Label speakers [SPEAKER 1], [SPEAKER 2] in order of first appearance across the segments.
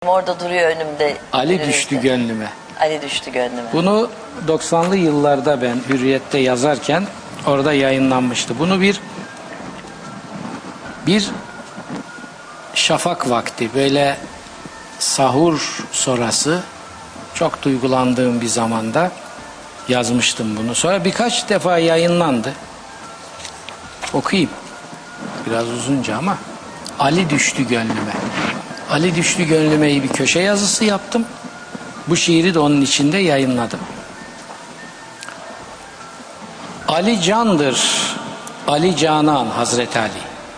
[SPEAKER 1] Orada duruyor önümde.
[SPEAKER 2] Ali düştü gönlüme.
[SPEAKER 1] Ali düştü gönlüme.
[SPEAKER 2] Bunu 90'lı yıllarda ben Hürriyet'te yazarken orada yayınlanmıştı. Bunu bir şafak vakti, böyle sahur sonrası, çok duygulandığım bir zamanda yazmıştım bunu. Sonra birkaç defa yayınlandı. Okuyayım. Biraz uzunca ama. Ali düştü gönlüme. Ali düştü gönlüme'yi bir köşe yazısı yaptım. Bu şiiri de onun içinde yayınladım. Ali candır, Ali canan Hazreti Ali.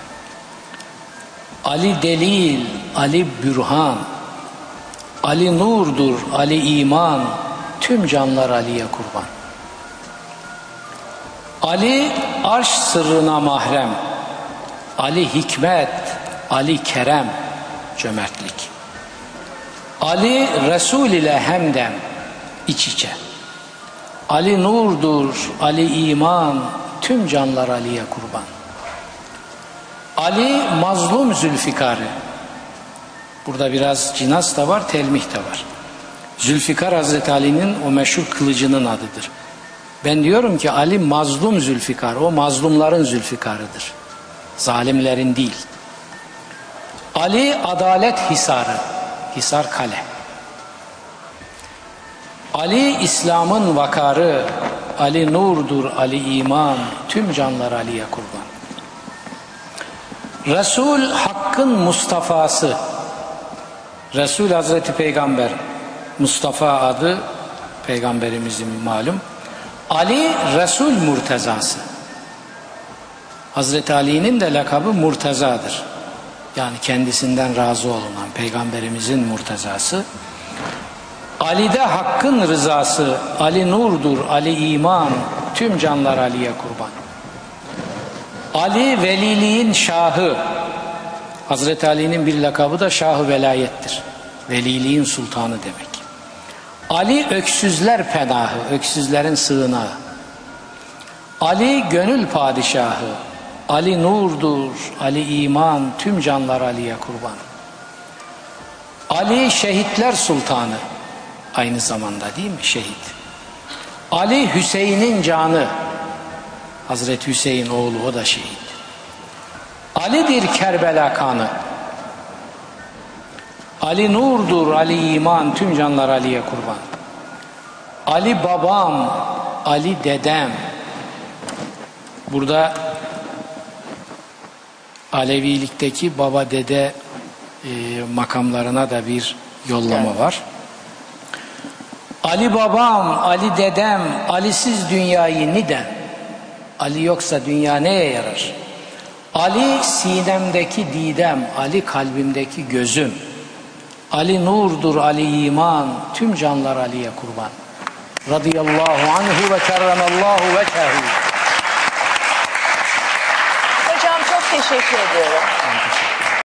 [SPEAKER 2] Ali delil, Ali bürhan. Ali nurdur, Ali iman. Tüm canlar Ali'ye kurban. Ali arş sırrına mahrem. Ali hikmet, Ali kerem, cömertlik. Ali Resul ile hemdem, iç içe. Ali nurdur, Ali iman, tüm canlar Ali'ye kurban. Ali mazlum Zülfikar'ı. Burada biraz cinas da var, telmih de var. Zülfikar Hazreti Ali'nin o meşhur kılıcının adıdır. Ben diyorum ki Ali mazlum Zülfikar, o mazlumların Zülfikar'ıdır. Zalimlerin değil. Ali adalet hisarı, hisar kale. Ali İslam'ın vakarı, Ali nurdur, Ali iman, tüm canlar Ali'ye kurban. Resul Hakk'ın Mustafa'sı. Resul Hazreti Peygamber, Mustafa adı Peygamberimizin malum. Ali Resul Murtezası. Hazreti Ali'nin de lakabı Murteza'dır. Yani kendisinden razı olunan Peygamberimizin Murtezası. Ali'de Hakk'ın rızası, Ali nurdur, Ali iman, tüm canlar Ali'ye kurban. Ali veliliğin şahı. Hazreti Ali'nin bir lakabı da Şah-ı Velayettir. Veliliğin sultanı demek. Ali öksüzler penahı, öksüzlerin sığınağı. Ali gönül padişahı. Ali nurdur, Ali iman, tüm canlar Ali'ye kurban. Ali şehitler sultanı. Aynı zamanda değil mi şehit? Ali Hüseyin'in canı. Hazreti Hüseyin oğlu, o da şehit. Ali'dir Kerbela kanı. Ali nurdur, Ali iman, tüm canlar Ali'ye kurban. Ali babam, Ali dedem. Burada Alevilikteki baba dede makamlarına da bir yollama var. Ali babam, Ali dedem, Ali'siz dünyayı nidem. Ali yoksa dünya neye yarar? Ali sinemdeki didem, Ali kalbimdeki gözüm. Ali nurdur, Ali iman, tüm canlar Ali'ye kurban. Radıyallahu anhu ve kerremallahu veçhehu.
[SPEAKER 1] Hocam çok teşekkür ediyorum.